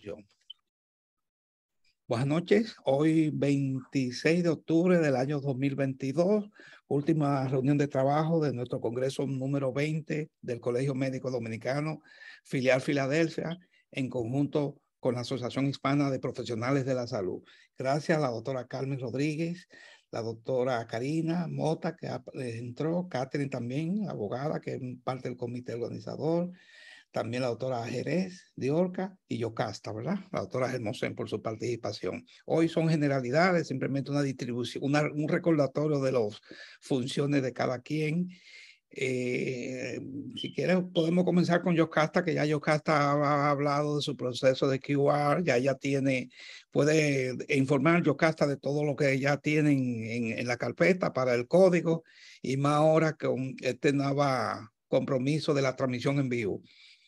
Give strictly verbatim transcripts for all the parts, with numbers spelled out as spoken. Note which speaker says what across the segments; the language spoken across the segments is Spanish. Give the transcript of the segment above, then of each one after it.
Speaker 1: grabación. Buenas noches, hoy veintiséis de octubre del año dos mil veintidós, última reunión de trabajo de nuestro congreso número veinte del Colegio Médico Dominicano, filial Filadelfia, en conjunto con la Asociación Hispana de Profesionales de la Salud. Gracias a la doctora Carmen Rodríguez, la doctora Karina Mota, que entró, Catherine también, abogada, que es parte del comité organizador, también la doctora Jerez Diorca y Yocasta, ¿verdad? La doctora Hermosén por su participación. Hoy son generalidades, simplemente una distribución, una, un recordatorio de las funciones de cada quien. Eh, si quieres, podemos comenzar con Yocasta, que ya Yocasta ha hablado de su proceso de Q R, ya ya tiene, puede informar Yocasta de todo lo que ya tienen en, en la carpeta para el código, y más ahora con este nuevo compromiso de la transmisión en vivo.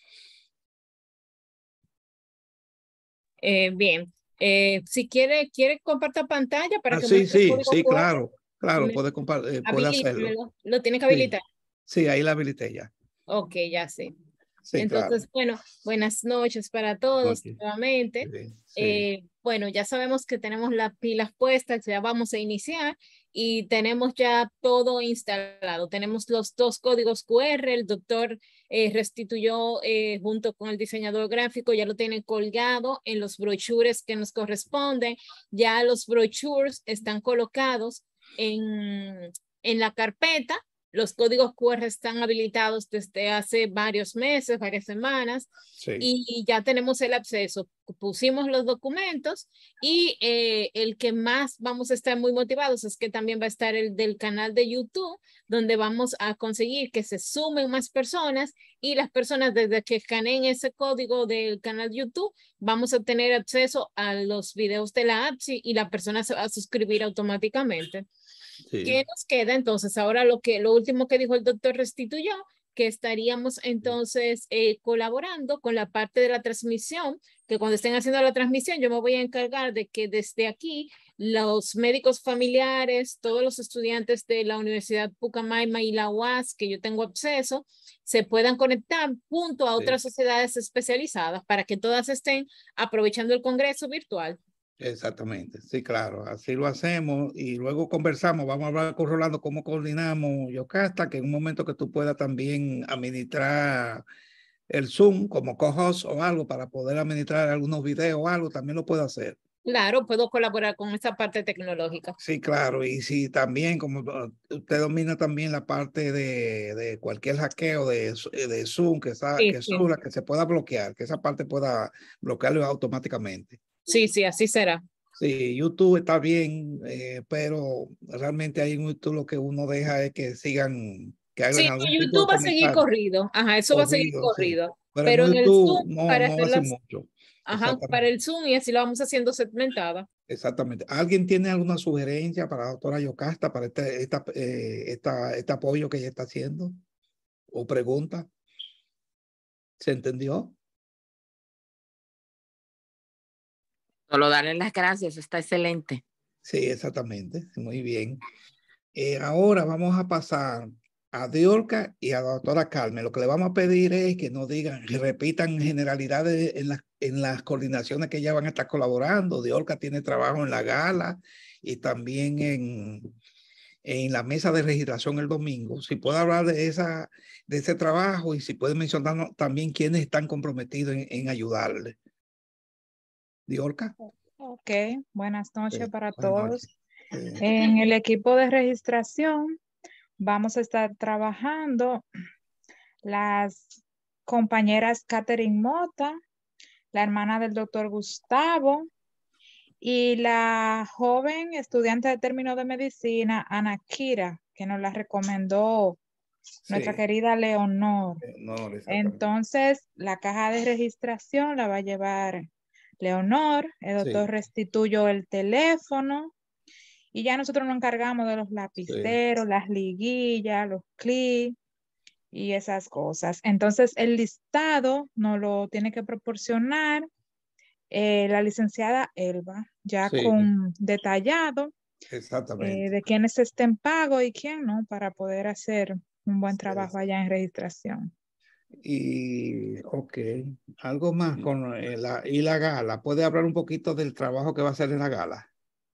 Speaker 2: Eh, bien, eh, si quiere, quiere compartir pantalla para
Speaker 1: ah,
Speaker 2: que
Speaker 1: sí,
Speaker 2: muestre el
Speaker 1: sí,
Speaker 2: código
Speaker 1: sí,
Speaker 2: Q R.
Speaker 1: claro, claro,
Speaker 2: Me,
Speaker 1: puede, eh, puede hacerlo.
Speaker 2: habilítemelo. Lo tiene que
Speaker 1: Sí,
Speaker 2: habilitar.
Speaker 1: sí, ahí la habilité ya.
Speaker 2: Ok, ya sé.
Speaker 1: Sí, claro.
Speaker 2: Entonces, bueno, buenas noches para todos
Speaker 1: Noche.
Speaker 2: nuevamente.
Speaker 1: Sí, sí.
Speaker 2: Eh, bueno, ya sabemos que tenemos las pilas puestas, ya vamos a iniciar y tenemos ya todo instalado. Tenemos los dos códigos Q R, el doctor eh, restituyó eh, junto con el diseñador gráfico, ya lo tienen colgado en los brochures que nos corresponden. Ya los brochures están colocados en, en la carpeta. Los códigos Q R están habilitados desde hace varios meses, varias semanas,
Speaker 1: Sí.
Speaker 2: y ya tenemos el acceso. Pusimos los documentos y eh, el que más vamos a estar muy motivados es que también va a estar el del canal de YouTube, donde vamos a conseguir que se sumen más personas, y las personas desde que escaneen ese código del canal YouTube vamos a tener acceso a los videos de la app y la persona se va a suscribir automáticamente.
Speaker 1: Sí.
Speaker 2: ¿Qué nos queda entonces? Ahora lo que lo último que dijo el doctor restituyó, que estaríamos entonces eh, colaborando con la parte de la transmisión, que cuando estén haciendo la transmisión yo me voy a encargar de que desde aquí los médicos familiares, todos los estudiantes de la Universidad Pucamaima y la U A S que yo tengo acceso, se puedan conectar junto a otras sí. sociedades especializadas para que todas estén aprovechando el congreso virtual.
Speaker 1: Exactamente, sí, claro, así lo hacemos y luego conversamos, vamos a hablar con Rolando cómo coordinamos, Yocasta, que en un momento que tú puedas también administrar el Zoom como co-host o algo para poder administrar algunos videos o algo, también lo puedo hacer.
Speaker 2: Claro, puedo colaborar con esta parte tecnológica.
Speaker 1: Sí, claro, y si también, como usted domina también la parte de, de cualquier hackeo de, de Zoom, que, está,
Speaker 2: Sí,
Speaker 1: que,
Speaker 2: sí.
Speaker 1: Zoom, que se pueda bloquear, que esa parte pueda bloquearlo automáticamente.
Speaker 2: Sí, sí, así será.
Speaker 1: Sí, YouTube está bien, eh, pero realmente ahí en YouTube lo que uno deja es que sigan, que hagan
Speaker 2: Sí,
Speaker 1: algún
Speaker 2: no,
Speaker 1: tipo de
Speaker 2: YouTube va a seguir
Speaker 1: comentario.
Speaker 2: corrido. Ajá, eso va a seguir
Speaker 1: Corrido, sí.
Speaker 2: corrido.
Speaker 1: Pero
Speaker 2: Pero
Speaker 1: en
Speaker 2: en el
Speaker 1: YouTube
Speaker 2: Zoom,
Speaker 1: no,
Speaker 2: para
Speaker 1: no
Speaker 2: hacer
Speaker 1: hace
Speaker 2: las,
Speaker 1: mucho.
Speaker 2: ajá, para
Speaker 1: Exactamente.
Speaker 2: el Zoom, y así lo vamos haciendo segmentada.
Speaker 1: Exactamente. ¿Alguien tiene alguna sugerencia para la doctora Yocasta para este, esta, eh, esta, este apoyo que ella está haciendo? ¿O pregunta? ¿Se entendió?
Speaker 3: Solo darle las gracias, está excelente.
Speaker 1: Sí, exactamente. Muy bien. Eh, ahora vamos a pasar a Diorca y a la doctora Carmen. Lo que le vamos a pedir es que nos digan, que repitan generalidades en las, en las coordinaciones que ya van a estar colaborando. Diorca tiene trabajo en la gala y también en, en la mesa de registración el domingo. Si puede hablar de, esa, de ese trabajo y si puede mencionarnos también quiénes están comprometidos en, en ayudarle. Diorca.
Speaker 4: Ok, buenas noches
Speaker 1: Sí,
Speaker 4: para
Speaker 1: buenas
Speaker 4: todos.
Speaker 1: noches. Sí.
Speaker 4: En el equipo de registración vamos a estar trabajando las compañeras Catherine Mota, la hermana del doctor Gustavo, y la joven estudiante de término de medicina, Ana Kira, que nos la recomendó sí. nuestra querida Leonor.
Speaker 1: No,
Speaker 4: Entonces, la caja de registración la va a llevar Leonor, el doctor sí. restituyó el teléfono, y ya nosotros nos encargamos de los lapiceros, sí. las liguillas, los clips y esas cosas. Entonces, el listado nos lo tiene que proporcionar eh, la licenciada Elba, ya sí. con detallado
Speaker 1: Exactamente.
Speaker 4: Eh, de quiénes estén pago y quién no, para poder hacer un buen trabajo sí, sí. allá en registración.
Speaker 1: Y, ok, algo más con eh, la, y la gala. ¿Puede hablar un poquito del trabajo que va a hacer en la gala?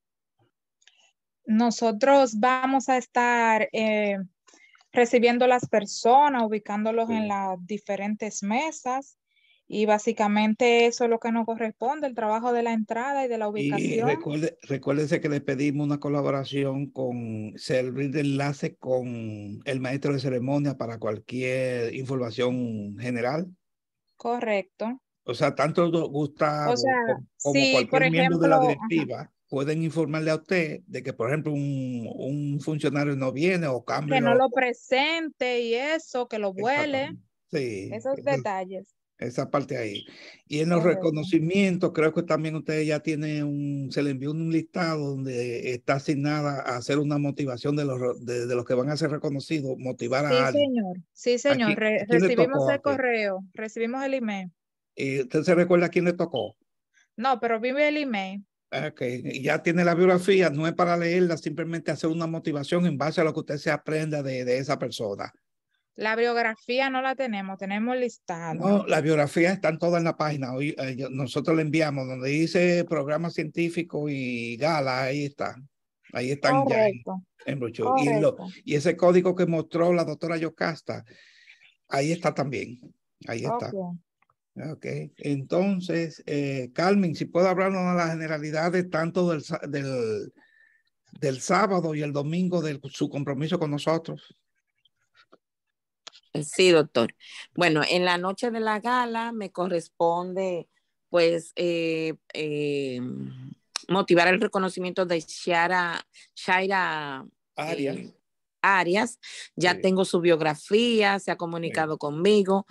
Speaker 4: Nosotros vamos a estar eh, recibiendo las personas, ubicándolos
Speaker 1: Sí.
Speaker 4: en las diferentes mesas y básicamente eso es lo que nos corresponde, el trabajo de la entrada y de la
Speaker 1: Y
Speaker 4: ubicación.
Speaker 1: recuerde, recuérdese que le pedimos una colaboración con servir de enlace con el maestro de ceremonia para cualquier información general.
Speaker 4: Correcto.
Speaker 1: O sea, tanto
Speaker 4: O
Speaker 1: Gustavo
Speaker 4: sea,
Speaker 1: como, como
Speaker 4: si por
Speaker 1: cualquier miembro de la
Speaker 4: ejemplo, ajá,
Speaker 1: directiva pueden informarle a usted de que, por ejemplo, un, un funcionario no viene o
Speaker 4: que no
Speaker 1: cambio.
Speaker 4: lo presente y eso, que lo vuele,
Speaker 1: Exactamente. Sí,
Speaker 4: esos
Speaker 1: eso-
Speaker 4: detalles.
Speaker 1: esa parte ahí. Y en los
Speaker 4: Correcto.
Speaker 1: reconocimientos, creo que también usted ya tiene un, se le envió un listado donde está asignada a hacer una motivación de los, re- de, de los que van a ser reconocidos, motivar a
Speaker 4: Sí,
Speaker 1: alguien.
Speaker 4: señor. Sí,
Speaker 1: ¿A
Speaker 4: señor.
Speaker 1: quién,
Speaker 4: Re-
Speaker 1: a quién le
Speaker 4: recibimos
Speaker 1: tocó
Speaker 4: el
Speaker 1: antes?
Speaker 4: correo, recibimos el email.
Speaker 1: ¿Y usted se recuerda a quién le tocó?
Speaker 4: No, pero vive el email.
Speaker 1: Ok, y ya tiene la biografía, no es para leerla, simplemente hacer una motivación en base a lo que usted se aprenda de, de esa persona.
Speaker 4: La biografía no la tenemos, tenemos listado.
Speaker 1: No, las biografías están todas en la página. Hoy, eh, yo- nosotros le enviamos donde dice programa científico y gala, ahí está. Ahí están ya en,
Speaker 4: Correcto,
Speaker 1: en brochure. Y, lo,
Speaker 4: correcto.
Speaker 1: y ese código que mostró la doctora Yocasta, ahí está también. Ahí está.
Speaker 4: Ok.
Speaker 1: Ok. Entonces, eh, Carmen, si puedo hablarnos de las generalidades tanto del, sa- del, del sábado y el domingo de su compromiso con nosotros.
Speaker 3: Sí, doctor. Bueno, en la noche de la gala me corresponde, pues, eh, eh, motivar el reconocimiento de Shara, Shaira
Speaker 1: Arias.
Speaker 3: eh, Arias. Ya
Speaker 1: Sí,
Speaker 3: tengo su biografía, se ha
Speaker 1: sí.
Speaker 3: comunicado conmigo.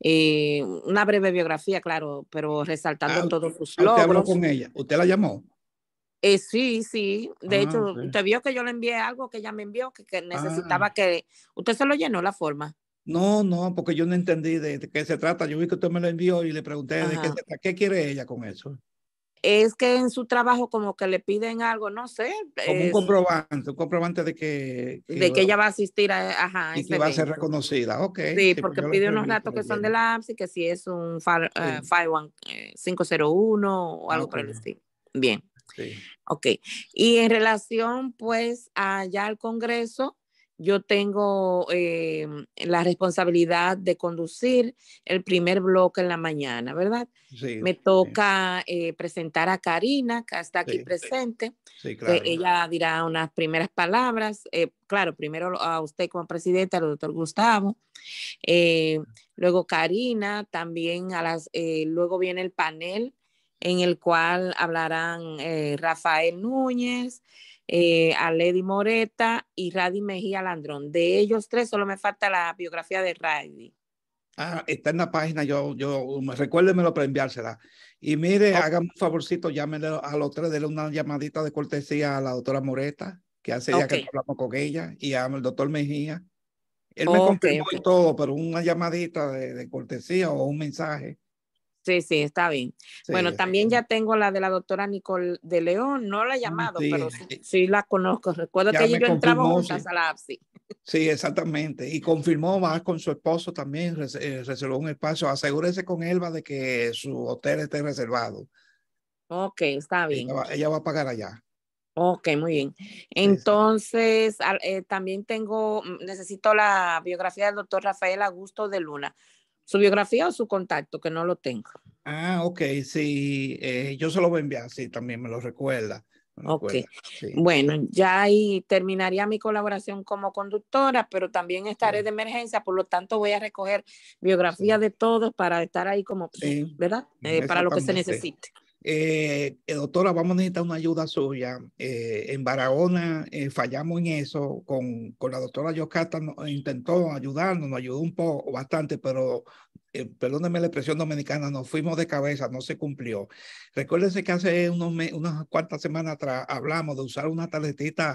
Speaker 3: Eh, una breve biografía, claro, pero resaltando
Speaker 1: Ah,
Speaker 3: todos sus
Speaker 1: ah, usted habló
Speaker 3: logros.
Speaker 1: con ella. ¿Usted la llamó?
Speaker 3: Eh, sí, sí. De
Speaker 1: Ah,
Speaker 3: hecho,
Speaker 1: ok.
Speaker 3: usted vio que yo le envié algo que ella me envió, que, que
Speaker 1: Ah.
Speaker 3: necesitaba que... Usted se lo llenó la forma.
Speaker 1: No, no, porque yo no entendí de, de qué se trata. Yo vi que usted me lo envió y le pregunté de qué se
Speaker 3: Ajá.
Speaker 1: trata. ¿Qué quiere ella con eso?
Speaker 3: Es que en su trabajo como que le piden algo, no sé,
Speaker 1: Como un
Speaker 3: es
Speaker 1: comprobante, un comprobante de que, que
Speaker 3: de que ella va a asistir a, ajá, a
Speaker 1: y
Speaker 3: ese
Speaker 1: que va a ser
Speaker 3: evento.
Speaker 1: reconocida. Ok,
Speaker 3: Sí,
Speaker 1: sí, pues
Speaker 3: porque
Speaker 1: yo lo
Speaker 3: pide unos
Speaker 1: escribí
Speaker 3: datos
Speaker 1: por
Speaker 3: que
Speaker 1: el
Speaker 3: son de
Speaker 1: viernes.
Speaker 3: la A P S I, que si es un fi- eh,
Speaker 1: Sí.
Speaker 3: cinco cero uno o
Speaker 1: Ah,
Speaker 3: algo
Speaker 1: ok,
Speaker 3: por el estilo. Bien,
Speaker 1: sí,
Speaker 3: ok. Y en relación pues allá al Congreso, yo tengo eh, la responsabilidad de conducir el primer bloque en la mañana, ¿verdad?
Speaker 1: sí,
Speaker 3: Me
Speaker 1: sí,
Speaker 3: toca eh, presentar a Karina, que está aquí
Speaker 1: sí,
Speaker 3: presente,
Speaker 1: sí,
Speaker 3: que
Speaker 1: claro.
Speaker 3: ella dirá unas primeras palabras. Eh, claro, primero a usted como presidente, al doctor Gustavo, eh, luego Karina, también a las, eh, luego viene el panel en el cual hablarán eh, Rafael Núñez, eh, Aledi Moreta y Radi Mejía Landrón. De ellos tres solo me falta la biografía de Radi.
Speaker 1: Ah, está en la página, yo, yo, me- recuérdemelo para enviársela. Y mire,
Speaker 3: Ok,
Speaker 1: hágame un favorcito, llámele a los tres, denle una llamadita de cortesía a la doctora Moreta, que hace ya
Speaker 3: ok,
Speaker 1: que no hablamos con ella, y al doctor Mejía. Él me
Speaker 3: ok,
Speaker 1: confirmó
Speaker 3: ok.
Speaker 1: y todo, pero una llamadita de, de cortesía o un mensaje.
Speaker 3: Sí, sí, está bien.
Speaker 1: Sí,
Speaker 3: Bueno, también
Speaker 1: exactamente.
Speaker 3: ya tengo la de la doctora Nicole de León, no la he
Speaker 1: Ah,
Speaker 3: llamado,
Speaker 1: sí,
Speaker 3: pero sí,
Speaker 1: eh,
Speaker 3: sí la conozco. Recuerdo que
Speaker 1: ya
Speaker 3: ella y
Speaker 1: me
Speaker 3: yo entramos
Speaker 1: confirmó,
Speaker 3: juntas
Speaker 1: sí.
Speaker 3: a la A P S I.
Speaker 1: Sí, exactamente. Y confirmó más con su esposo también, res- eh, reservó un espacio. Asegúrese con Elba de que su hotel esté reservado.
Speaker 3: Ok, está
Speaker 1: Ella
Speaker 3: bien.
Speaker 1: va, ella va a pagar allá.
Speaker 3: Ok, muy bien.
Speaker 1: Sí, sí.
Speaker 3: Entonces, al- eh, también tengo, mm, necesito la biografía del doctor Rafael Augusto de Luna. ¿Su biografía o su contacto? Que no lo tengo.
Speaker 1: Ah, ok, sí. Eh, yo se lo voy a enviar, sí, también me lo recuerda. Me lo
Speaker 3: Ok.
Speaker 1: recuerda, sí.
Speaker 3: Bueno, ya ahí terminaría mi colaboración como conductora, pero también estaré
Speaker 1: Sí,
Speaker 3: de emergencia, por lo tanto voy a recoger biografía
Speaker 1: sí,
Speaker 3: de todos para estar ahí como,
Speaker 1: sí,
Speaker 3: ¿verdad? Eh, para lo que se
Speaker 1: exactamente.
Speaker 3: necesite.
Speaker 1: Eh, eh, doctora, vamos a necesitar una ayuda suya. Eh, en Barahona eh, fallamos en eso. Con, con la doctora Yocasta no, intentó ayudarnos, nos ayudó un poco, bastante, pero eh, perdóneme la expresión dominicana, nos fuimos de cabeza, no se cumplió. Recuérdense que hace unos me, unas cuantas semanas atrás hablamos de usar una tarjetita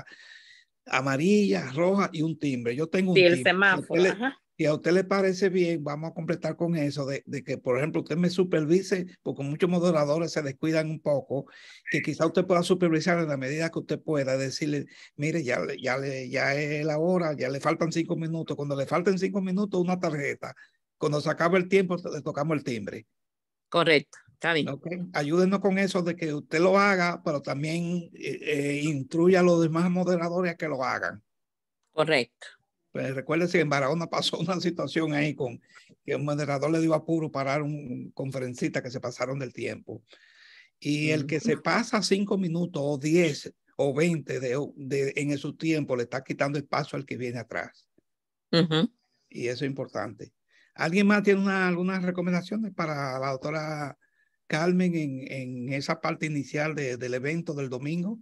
Speaker 1: amarilla, roja y un timbre. Yo tengo
Speaker 3: Sí,
Speaker 1: un
Speaker 3: el
Speaker 1: timbre. Si a usted
Speaker 3: semáforo,
Speaker 1: le,
Speaker 3: ajá.
Speaker 1: si a usted le parece bien, vamos a completar con eso de, de que, por ejemplo, usted me supervise, porque muchos moderadores se descuidan un poco, que quizá usted pueda supervisar en la medida que usted pueda, decirle, mire, ya, ya, le, ya es la hora, ya le faltan cinco minutos. Cuando le falten cinco minutos, una tarjeta. Cuando se acaba el tiempo, le tocamos el timbre.
Speaker 3: Correcto, está bien.
Speaker 1: Okay. Ayúdenos con eso de que usted lo haga, pero también eh, eh, instruya a los demás moderadores a que lo hagan.
Speaker 3: Correcto.
Speaker 1: Pues recuerde si en Barahona pasó una situación ahí con que un moderador le dio apuro parar un, un conferencista que se pasaron del tiempo. Y el que se pasa cinco minutos o diez o veinte de, de, en su tiempo le está quitando espacio al que viene atrás.
Speaker 3: Uh-huh.
Speaker 1: Y eso es importante. ¿Alguien más tiene una, algunas recomendaciones para la doctora Carmen en, en esa parte inicial de, del evento del domingo?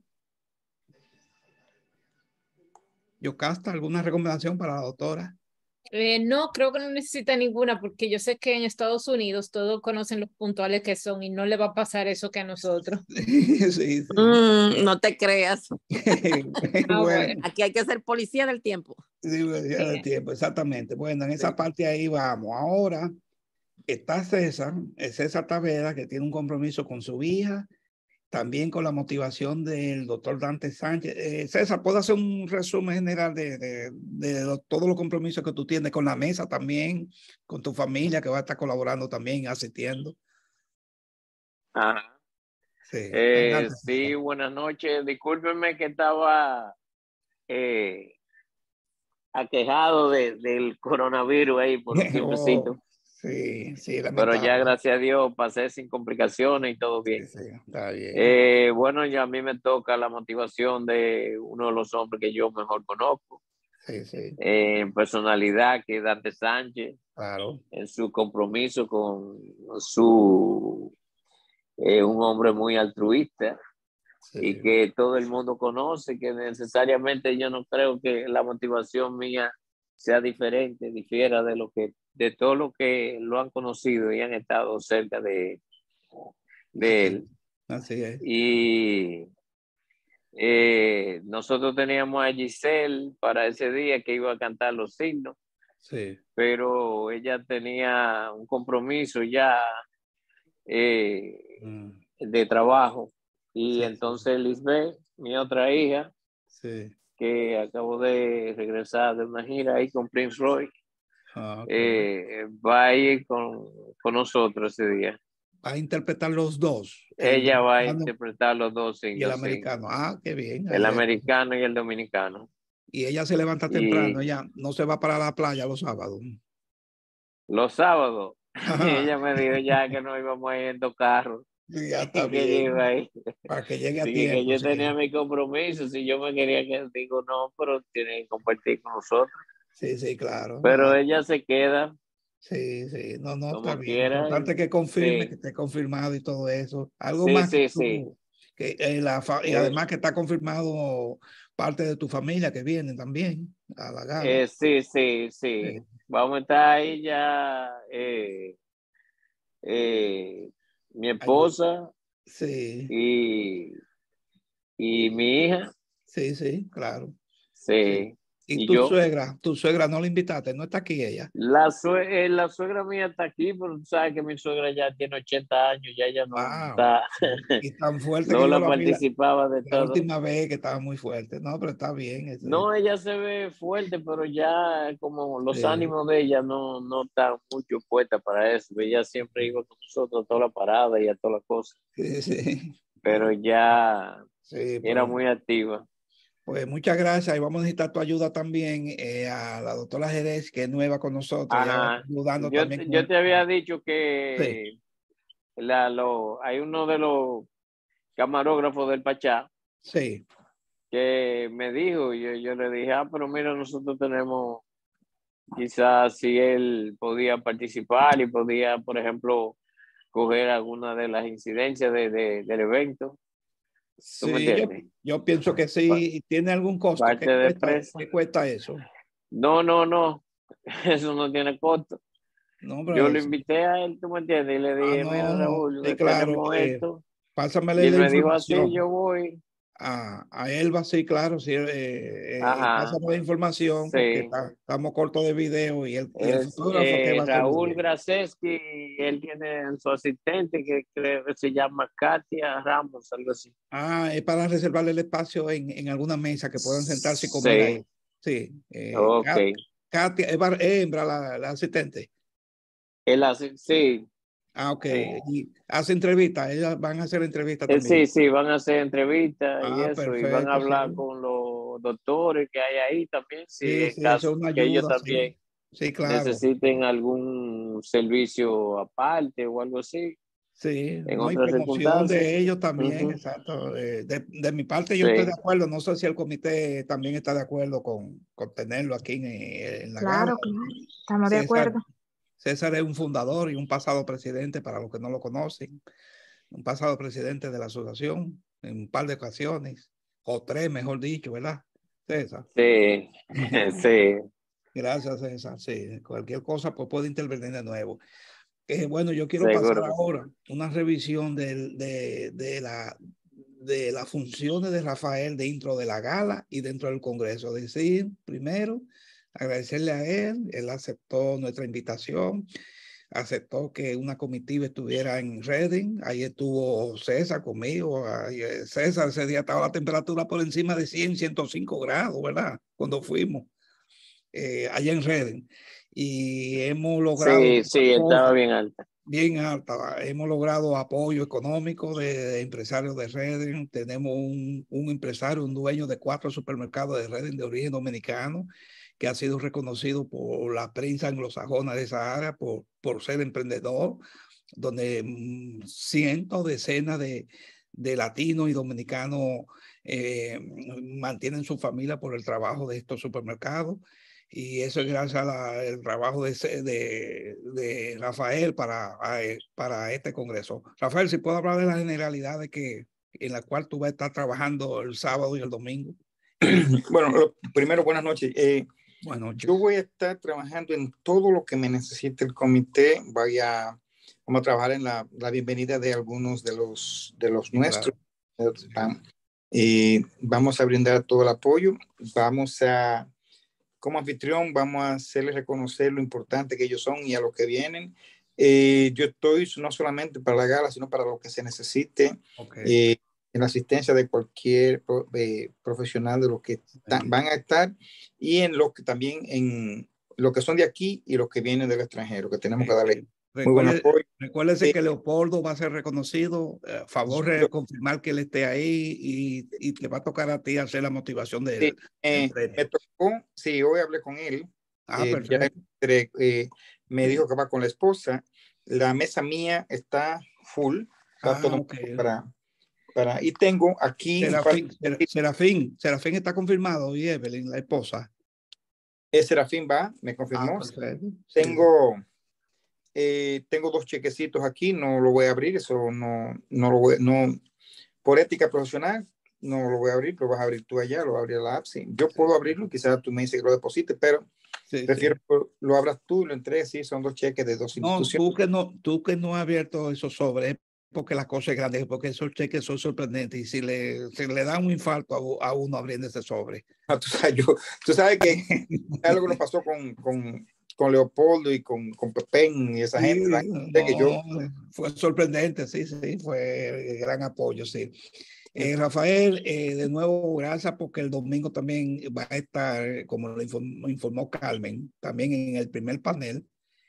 Speaker 1: Yocasta, ¿alguna recomendación para la doctora?
Speaker 2: Eh, no, creo que no necesita ninguna porque yo sé que en Estados Unidos todos conocen los puntuales que son y no le va a pasar eso que a nosotros.
Speaker 1: Sí, sí.
Speaker 3: Mm, no te creas.
Speaker 1: Bueno, bueno.
Speaker 3: Aquí hay que ser policía del tiempo.
Speaker 1: Sí, policía del tiempo, exactamente. Bueno, en esa sí. parte ahí vamos. Ahora está César, César Tavera, que tiene un compromiso con su hija, también con la motivación del doctor Dante Sánchez. Eh, César, ¿puedo hacer un resumen general de, de, de lo, todos los compromisos que tú tienes con la mesa también, con tu familia que va a estar colaborando también, asistiendo?
Speaker 5: Ajá.
Speaker 1: Sí,
Speaker 5: eh, sí, buenas noches. Discúlpenme que estaba eh, aquejado de, del coronavirus ahí por un tiempecito.
Speaker 1: Oh. Sí, sí,
Speaker 5: pero ya gracias a Dios pasé sin complicaciones y todo bien.
Speaker 1: Sí, sí, está bien.
Speaker 5: Eh, bueno, ya a mí me toca la motivación de uno de los hombres que yo mejor conozco.
Speaker 1: Sí, sí.
Speaker 5: Eh, en personalidad, que es Dante Sánchez.
Speaker 1: Claro.
Speaker 5: En su compromiso con su... Eh, un hombre muy altruista. Sí. Y que todo el mundo conoce, que necesariamente yo no creo que la motivación mía sea diferente, difiera de lo que de todo lo que lo han conocido y han estado cerca de, de él.
Speaker 1: Así es.
Speaker 5: Y eh, nosotros teníamos a Giselle para ese día que iba a cantar los signos.
Speaker 1: Sí.
Speaker 5: Pero ella tenía un compromiso ya eh, mm. de trabajo. Y sí, entonces sí. Lisbeth, mi otra hija,
Speaker 1: sí.
Speaker 5: que acabo de regresar de una gira ahí con Prince Roy, ah, okay. eh, va a ir con, con nosotros ese día.
Speaker 1: Va a interpretar los dos.
Speaker 5: Ella va a interpretar los dos signos.
Speaker 1: Y el americano. Sí. Ah, qué bien.
Speaker 5: El americano y el dominicano.
Speaker 1: Y ella se levanta temprano, y... ella no se va para la playa los sábados.
Speaker 5: Los sábados. Ella me dijo ya que no íbamos a ir en dos carros.
Speaker 1: Sí, ya está bien.
Speaker 5: Ahí.
Speaker 1: Para que llegue a
Speaker 5: sí,
Speaker 1: tiempo.
Speaker 5: Que yo
Speaker 1: sí.
Speaker 5: tenía mi compromiso. Si yo me quería que digo no, pero tiene que compartir con nosotros.
Speaker 1: Sí, sí, claro.
Speaker 5: Pero
Speaker 1: ah.
Speaker 5: ella se queda.
Speaker 1: Sí, sí, no, no,
Speaker 5: como
Speaker 1: está bien.
Speaker 5: Quiera.
Speaker 1: Importante que confirme,
Speaker 5: sí.
Speaker 1: que esté confirmado y todo eso. Algo
Speaker 5: sí,
Speaker 1: más
Speaker 5: sí,
Speaker 1: que tú,
Speaker 5: sí.
Speaker 1: que, eh, la fa y además que está confirmado parte de tu familia que viene también a la gala.
Speaker 5: Eh, sí, sí, sí, sí. Vamos a estar ahí ya. Eh, eh, mi esposa.
Speaker 1: Sí.
Speaker 5: Y, y mi hija.
Speaker 1: Sí, sí, claro.
Speaker 5: Sí.
Speaker 1: sí. ¿Y,
Speaker 5: ¿Y
Speaker 1: tu
Speaker 5: yo?
Speaker 1: suegra? ¿Tu suegra no la invitaste? ¿No está aquí ella?
Speaker 5: La, sue eh, la suegra mía está aquí, pero tú sabes que mi suegra ya tiene ochenta años, ya ella no
Speaker 1: wow.
Speaker 5: está.
Speaker 1: Y tan fuerte
Speaker 5: no
Speaker 1: que
Speaker 5: la
Speaker 1: yo
Speaker 5: participaba
Speaker 1: la,
Speaker 5: de
Speaker 1: la
Speaker 5: todo.
Speaker 1: La última vez que estaba muy fuerte. No, pero está bien. Eso.
Speaker 5: No, ella se ve fuerte, pero ya como los
Speaker 1: sí.
Speaker 5: ánimos de ella no, no están mucho puestas para eso. Ella siempre iba con nosotros a toda la parada y a todas las cosas.
Speaker 1: Sí, sí.
Speaker 5: Pero ya
Speaker 1: sí,
Speaker 5: era
Speaker 1: pues,
Speaker 5: muy activa.
Speaker 1: Pues muchas gracias y vamos a necesitar tu ayuda también eh, a la doctora Jerez, que es nueva con nosotros.
Speaker 5: Ajá.
Speaker 1: Ayudando
Speaker 5: yo,
Speaker 1: también
Speaker 5: yo
Speaker 1: con...
Speaker 5: te había dicho que
Speaker 1: sí.
Speaker 5: la, lo, hay uno de los camarógrafos del Pachá.
Speaker 1: Sí.
Speaker 5: Que me dijo, yo, yo le dije, ah, pero mira, nosotros tenemos, quizás si él podía participar y podía, por ejemplo, coger alguna de las incidencias de, de, del evento. ¿Tú
Speaker 1: sí,
Speaker 5: me entiendes?
Speaker 1: Yo, yo pienso que sí. ¿Tiene algún costo?
Speaker 5: Parte
Speaker 1: ¿Qué,
Speaker 5: de
Speaker 1: cuesta,
Speaker 5: presa.
Speaker 1: ¿Qué cuesta eso?
Speaker 5: No, no, no. Eso no tiene costo.
Speaker 1: No,
Speaker 5: yo lo invité a él, ¿tú me entiendes? Y le dije,
Speaker 1: ah, no,
Speaker 5: mira, Raúl,
Speaker 1: sí, claro,
Speaker 5: tenemos
Speaker 1: eh,
Speaker 5: esto.
Speaker 1: Pásamele
Speaker 5: y él
Speaker 1: la
Speaker 5: me
Speaker 1: información.
Speaker 5: dijo así, yo voy.
Speaker 1: A, a Elba, sí, claro, sí, eh,
Speaker 5: Ajá,
Speaker 1: eh, pásame la información
Speaker 5: sí.
Speaker 1: porque está, estamos cortos de video y el, y el
Speaker 5: es,
Speaker 1: fotógrafo
Speaker 5: eh,
Speaker 1: que va a
Speaker 5: Raúl Graseski, él tiene su asistente que creo que se llama Katia Ramos, algo así.
Speaker 1: Ah, es para reservarle el espacio en, en alguna mesa que puedan sentarse y comer
Speaker 5: sí.
Speaker 1: ahí. Sí. Eh,
Speaker 5: ok.
Speaker 1: Katia, es hembra la, la asistente.
Speaker 5: Él hace, sí.
Speaker 1: Ah, ok.
Speaker 5: Sí.
Speaker 1: Y hace entrevistas, ellas van a hacer entrevistas
Speaker 5: Eh,
Speaker 1: también.
Speaker 5: Sí, sí, van a hacer entrevistas y
Speaker 1: Ah,
Speaker 5: eso, y van a
Speaker 1: perfecto,
Speaker 5: hablar
Speaker 1: sí.
Speaker 5: con los doctores que hay ahí también, si
Speaker 1: Sí,
Speaker 5: en
Speaker 1: sí, eso
Speaker 5: caso
Speaker 1: es una
Speaker 5: que ellos
Speaker 1: ayuda, sí.
Speaker 5: también
Speaker 1: Sí, claro.
Speaker 5: necesiten algún servicio aparte o algo así,
Speaker 1: Sí,
Speaker 5: en
Speaker 1: no hay
Speaker 5: otras
Speaker 1: promoción
Speaker 5: circunstancias.
Speaker 1: de ellos también,
Speaker 5: Ujú.
Speaker 1: exacto. Eh, de, de mi parte yo estoy de
Speaker 5: Sí,
Speaker 1: acuerdo, no sé si el comité también está de acuerdo con, con tenerlo aquí en, en la gala.
Speaker 4: Claro, claro, estamos de
Speaker 1: César,
Speaker 4: acuerdo.
Speaker 1: César es un fundador y un pasado presidente, para los que no lo conocen, un pasado presidente de la asociación en un par de ocasiones, o tres, mejor dicho, ¿verdad, César?
Speaker 5: sí, sí,
Speaker 1: Gracias, César. Sí, cualquier cosa pues puede intervenir de nuevo. Eh, bueno, yo quiero pasar
Speaker 5: seguro que sí.
Speaker 1: ahora una revisión del- de, de, la, de las funciones de Rafael dentro de la gala y dentro del Congreso. Es decir, primero, agradecerle a él, él aceptó nuestra invitación, aceptó que una comitiva estuviera en Reading, ahí estuvo César conmigo, ahí, eh, César, ese día estaba la temperatura por encima de cien, ciento cinco grados, ¿verdad? Cuando fuimos eh, allá en Reading. Y hemos logrado
Speaker 5: Sí, sí, estaba
Speaker 1: cosas
Speaker 5: bien alta.
Speaker 1: bien alta. Hemos logrado apoyo económico de, de empresarios de Reading. Tenemos un, un empresario, un dueño de cuatro supermercados de Reading de origen dominicano, que ha sido reconocido por la prensa anglosajona de esa área por, por ser emprendedor, donde mm, cientos, decenas de, de latinos y dominicanos eh, mantienen su familia por el trabajo de estos supermercados. Y eso es gracias al trabajo de, de, de Rafael para, para este congreso. Rafael, si puedo hablar de las generalidades que, en la cual tú vas a estar trabajando el sábado y el domingo.
Speaker 6: Bueno, primero, buenas noches. Eh,
Speaker 1: buenas noches.
Speaker 6: Yo voy a estar trabajando en todo lo que me necesite el comité. Vaya, vamos a trabajar en la, la bienvenida de algunos de los, de los sí, nuestros. Claro. Y vamos a brindar todo el apoyo. Vamos a, como anfitrión, vamos a hacerles reconocer lo importante que ellos son y a lo que vienen. Eh, yo estoy no solamente para la gala, sino para lo que se necesite. Okay. Eh, en la asistencia de cualquier eh, profesional de los que sí. van a estar y en lo que también en lo que son de aquí y los que vienen del extranjero, que tenemos sí. que darle
Speaker 1: Recuerde, muy buen apoyo. Recuérdese eh, que Leopoldo va a ser reconocido. A favor de confirmar que él esté ahí y, y te va a tocar a ti hacer la motivación de él.
Speaker 6: Sí, eh, me tocó, sí, hoy hablé con él.
Speaker 1: Ah,
Speaker 6: eh,
Speaker 1: perfecto.
Speaker 6: Ya, eh, me sí. dijo que va con la esposa. La mesa mía está full. Está
Speaker 1: ah,
Speaker 6: todo
Speaker 1: okay.
Speaker 6: para, para, y tengo aquí.
Speaker 1: Serafín, par... Serafín, Serafín está confirmado y Evelyn, la esposa.
Speaker 6: Es Serafín va, me confirmó.
Speaker 1: Ah, perfecto.
Speaker 6: Tengo, sí. eh, tengo dos chequecitos aquí, no lo voy a abrir, eso no, no lo voy, no, por ética profesional, no lo voy a abrir, lo vas a abrir tú allá, lo va a abrir la app, sí. Yo sí. puedo abrirlo, quizás tú me dices que lo deposites, pero sí, prefiero sí. que lo abras tú y lo entregues, sí, son dos cheques de dos
Speaker 1: no,
Speaker 6: instituciones.
Speaker 1: Tú que no, tú que no has abierto esos sobres, porque las cosas grandes, porque esos cheques son sorprendentes y si le, si le da un infarto a, a uno abriendo ese sobre.
Speaker 6: No, tú, sabes, yo, tú sabes que algo que nos pasó con, con, con Leopoldo y con, con Pepén y esa
Speaker 1: sí,
Speaker 6: gente.
Speaker 1: No,
Speaker 6: que yo...
Speaker 1: Fue sorprendente, sí, sí, fue gran apoyo, sí. Eh, Rafael, eh, de nuevo, gracias porque el domingo también va a estar, como lo informó, informó Carmen, también en el primer panel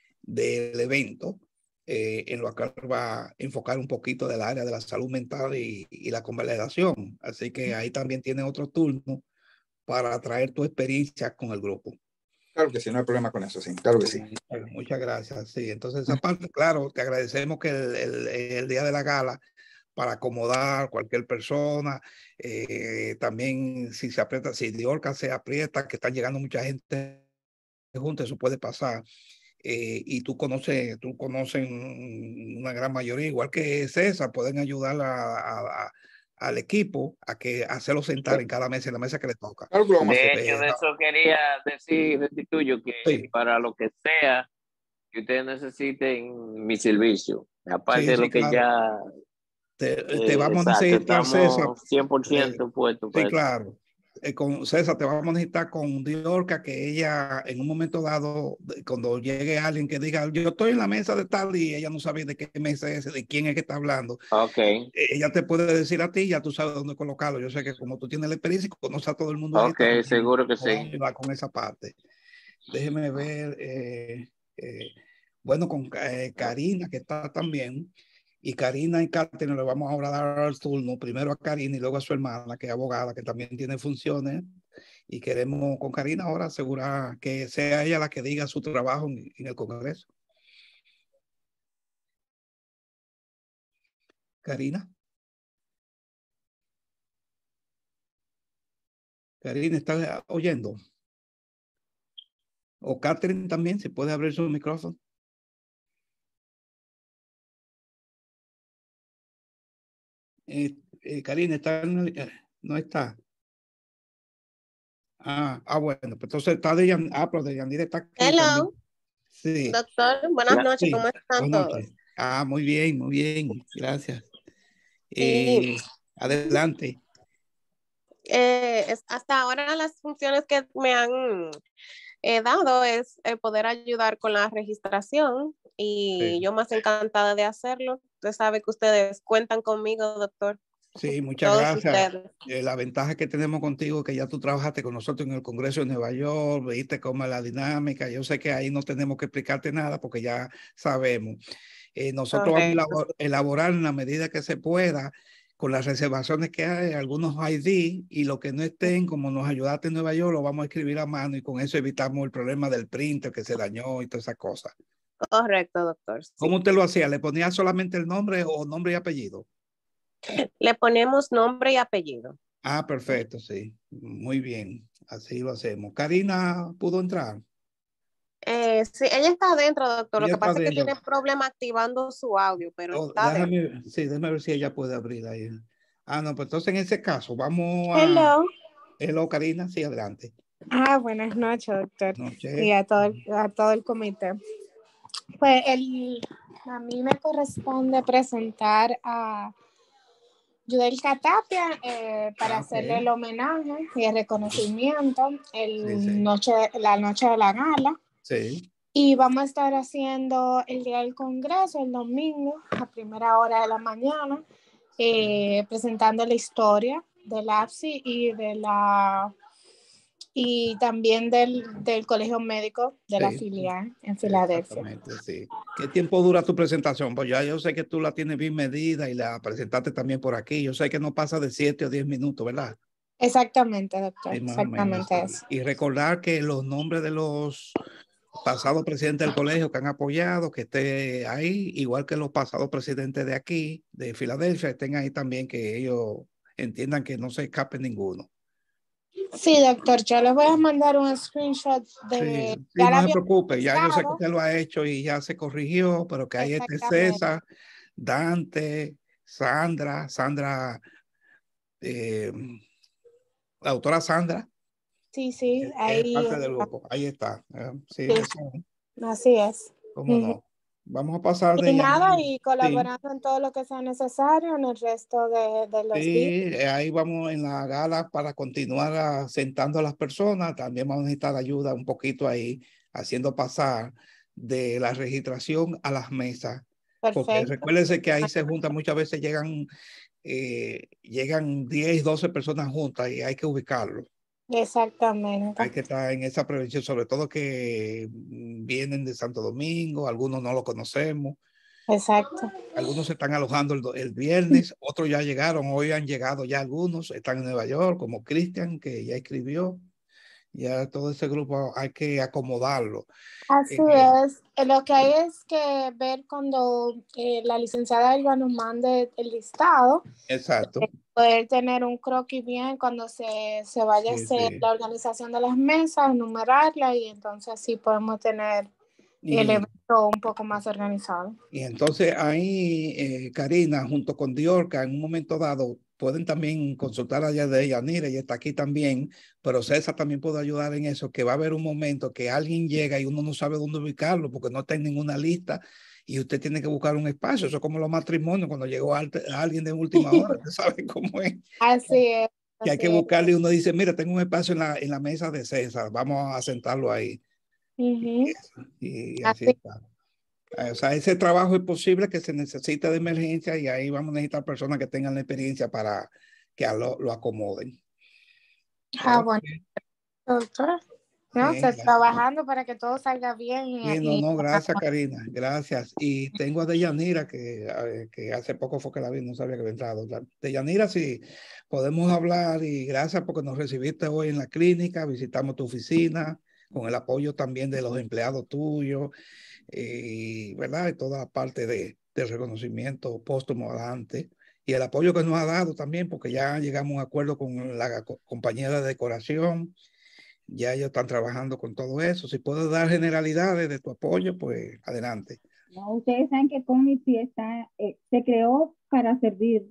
Speaker 1: del evento, eh, en lo que va a enfocar un poquito del área de la salud mental y, y la convalidación. Así que ahí también tiene otro turno para traer tu experiencia con el grupo.
Speaker 6: Claro que sí, no hay problema con eso, sí, claro que sí.
Speaker 1: Muchas gracias, sí. Entonces, aparte, claro, te agradecemos que el, el, el día de la gala, para acomodar cualquier persona, eh, también si se aprieta, si Diorca se aprieta, que están llegando mucha gente junto, eso puede pasar. Eh, y tú conoces, tú conoces una gran mayoría, igual que César, pueden ayudar a, a, a, al equipo a que hacerlo sentar en cada mesa, en la mesa que le toca.
Speaker 6: Claro que lo vamos
Speaker 5: de
Speaker 6: a
Speaker 5: hacer. hecho, de eso quería decir, decir tuyo, que sí. Para lo que sea que ustedes necesiten mi servicio, aparte sí, de lo sí, que claro. ya...
Speaker 1: Te, te eh, vamos exacto, a necesitar, César.
Speaker 5: cien por ciento eh, puesto.
Speaker 1: Sí, claro. Eh, con César, te vamos a necesitar con Diorca, que ella en un momento dado, cuando llegue alguien que diga, yo estoy en la mesa de tal y ella no sabe de qué mesa es, de quién es que está hablando.
Speaker 5: Okay.
Speaker 1: Ella te puede decir a ti, ya tú sabes dónde colocarlo. Yo sé que como tú tienes la experiencia y conoces a todo el mundo.
Speaker 5: Ok, ahí, seguro que sí.
Speaker 1: Va con esa parte. Déjeme ver. Eh, eh, Bueno, con eh, Karina, que está también. Y Karina y Catherine le vamos ahora a dar el turno, primero a Karina y luego a su hermana, que es abogada, que también tiene funciones. Y queremos con Karina ahora asegurar que sea ella la que diga su trabajo en, en el Congreso. Karina. Karina, ¿estás oyendo? O Catherine también, si puede abrir su micrófono. Eh, eh, Karina, ¿está en el, eh, no está. Ah, ah, bueno, pues entonces está de Yan, ah, pero de Yanira está aquí
Speaker 7: Hello,
Speaker 1: también. Sí.
Speaker 7: doctor, buenas noches,
Speaker 1: Sí,
Speaker 7: ¿cómo están
Speaker 1: buenas
Speaker 7: todos?
Speaker 1: noches. Ah, muy bien, muy bien, gracias.
Speaker 7: Sí,
Speaker 1: Eh, adelante.
Speaker 7: eh, es- hasta ahora las funciones que me han eh, dado es eh, poder ayudar con la registración y
Speaker 1: Sí.
Speaker 7: yo más encantada de hacerlo. Usted sabe que ustedes cuentan conmigo, doctor.
Speaker 1: Sí, muchas
Speaker 7: Todos
Speaker 1: gracias.
Speaker 7: ustedes.
Speaker 1: Eh, la ventaja que tenemos contigo es que ya tú trabajaste con nosotros en el Congreso de Nueva York, viste cómo es la dinámica. Yo sé que ahí no tenemos que explicarte nada porque ya sabemos. Eh, nosotros vamos a
Speaker 7: Correcto.
Speaker 1: elabor elaborar en la medida que se pueda con las reservaciones que hay, algunos I D y lo que no estén, como nos ayudaste en Nueva York, lo vamos a escribir a mano y con eso evitamos el problema del printer que se dañó y todas esas cosas.
Speaker 7: Correcto, doctor. Sí.
Speaker 1: ¿Cómo usted lo hacía? ¿Le ponía solamente el nombre o nombre y apellido?
Speaker 7: Le ponemos nombre y apellido.
Speaker 1: Ah, perfecto, sí. Muy bien. Así lo hacemos. Karina pudo entrar.
Speaker 7: Eh, sí, ella está adentro, doctor. Lo
Speaker 1: Ella
Speaker 7: que
Speaker 1: está
Speaker 7: pasa es que
Speaker 1: adentro.
Speaker 7: tiene problema activando su audio, pero
Speaker 1: Oh,
Speaker 7: está adentro.
Speaker 1: déjame, sí, déjame ver si ella puede abrir ahí. Ah, no, pues entonces en ese caso vamos a...
Speaker 8: Hello.
Speaker 1: Hello, Karina, sí, adelante.
Speaker 8: Ah, buenas noches, doctor.
Speaker 1: Noche.
Speaker 8: Y a todo, el, a todo el comité. Pues el, a mí me corresponde presentar a Yudel Catapia eh, para
Speaker 1: Ah, okay.
Speaker 8: hacerle el homenaje y el reconocimiento el
Speaker 1: Sí, sí.
Speaker 8: noche, la noche de la gala.
Speaker 1: Sí.
Speaker 8: Y vamos a estar haciendo el día del Congreso, el domingo, a primera hora de la mañana, eh, presentando la historia del A P S I y de la y también del, del Colegio Médico de
Speaker 1: Sí,
Speaker 8: la filial en Filadelfia.
Speaker 1: Exactamente, sí. ¿Qué tiempo dura tu presentación? Pues ya yo sé que tú la tienes bien medida y la presentaste también por aquí. Yo sé que no pasa de siete o diez minutos, ¿verdad?
Speaker 8: Exactamente, doctor.
Speaker 1: Sí, más o menos,
Speaker 8: Exactamente
Speaker 1: sí.
Speaker 8: eso.
Speaker 1: Y recordar que los nombres de los pasados presidentes del colegio que han apoyado, que esté ahí, igual que los pasados presidentes de aquí, de Filadelfia, estén ahí también, que ellos entiendan que no se escape ninguno.
Speaker 8: Sí, doctor, yo le voy a mandar un screenshot de...
Speaker 1: Sí, sí,
Speaker 8: ya
Speaker 1: no
Speaker 8: la
Speaker 1: se preocupe, ya yo sé que
Speaker 8: estado.
Speaker 1: usted lo ha hecho y ya se corrigió, pero que ahí esté César, Dante, Sandra, Sandra, eh, la autora Sandra.
Speaker 8: Sí, sí,
Speaker 1: Es,
Speaker 8: ahí.
Speaker 1: es parte del grupo, ahí está. ¿eh? Sí,
Speaker 8: Sí,
Speaker 1: eso,
Speaker 8: así es.
Speaker 1: cómo no. Vamos a pasar de
Speaker 8: Y nada,
Speaker 1: Yanira.
Speaker 8: y colaborando sí. en todo lo que sea necesario en el resto de, de los
Speaker 1: Sí,
Speaker 8: días.
Speaker 1: ahí vamos en la gala para continuar sentando a las personas. También vamos a necesitar ayuda un poquito ahí, haciendo pasar de la registración a las mesas.
Speaker 8: Perfecto.
Speaker 1: Porque recuérdense que ahí se juntan, muchas veces llegan, eh, llegan diez, doce personas juntas y hay que ubicarlo.
Speaker 8: Exactamente.
Speaker 1: Hay que estar en esa prevención, sobre todo que vienen de Santo Domingo, algunos no lo conocemos.
Speaker 8: Exacto.
Speaker 1: Algunos se están alojando el, el viernes, otros ya llegaron, hoy han llegado ya algunos, están en Nueva York, como Cristian, que ya escribió. Ya todo ese grupo hay que acomodarlo.
Speaker 8: Así
Speaker 1: eh,
Speaker 8: es. Lo que hay es que ver cuando eh, la licenciada Elba nos mande el listado.
Speaker 1: Exacto.
Speaker 8: Eh, poder tener un croquis bien cuando se, se vaya sí, a hacer sí. la organización de las mesas, enumerarla y entonces así podemos tener y, el evento un poco más organizado.
Speaker 1: Y entonces ahí, eh, Karina, junto con Diorca, en un momento dado, pueden también consultar allá de Yanira, y está aquí también, pero César también puede ayudar en eso, que va a haber un momento que alguien llega y uno no sabe dónde ubicarlo porque no está en ninguna lista y usted tiene que buscar un espacio. Eso es como los matrimonios, cuando llegó a, a alguien de última hora, usted sabe cómo es.
Speaker 8: Así es.
Speaker 1: Que hay que buscarle y uno dice, mira, tengo un espacio en la, en la mesa de César, vamos a sentarlo ahí. Uh-huh. Y, y así, así está. O sea, ese trabajo es posible que se necesita de emergencia y ahí vamos a necesitar personas que tengan la experiencia para que lo, lo acomoden.
Speaker 8: Ah, okay. Bueno, doctora. No,
Speaker 1: Sí,
Speaker 8: o sea,
Speaker 1: gracias.
Speaker 8: trabajando para que todo salga bien. Y,
Speaker 1: Sí, no,
Speaker 8: y-
Speaker 1: no, gracias, Karina, gracias. Y tengo a Deyanira, que, eh, que hace poco fue que la vi, no sabía que había entrado. La- Deyanira, sí, podemos hablar y gracias porque nos recibiste hoy en la clínica, visitamos tu oficina, con el apoyo también de los empleados tuyos, y, ¿verdad? Y toda la parte de, del reconocimiento póstumo adelante. Y el apoyo que nos ha dado también, porque ya llegamos a un acuerdo con la co- compañía de decoración. Ya ellos están trabajando con todo eso. Si puedo dar generalidades de tu apoyo, pues adelante.
Speaker 9: No, ustedes saben que Comity está, eh, se creó para servir